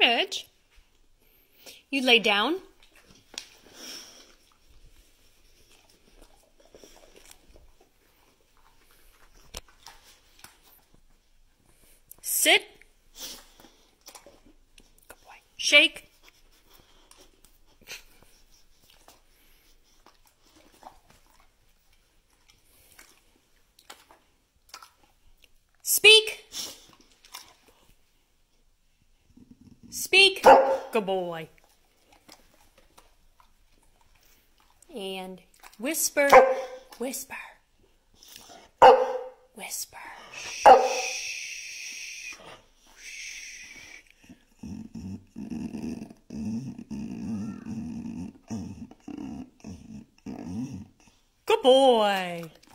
Reg. You lay down. Sit. Good boy. Shake. Speak. Speak. Good boy. And whisper. Whisper. Whisper. Good boy.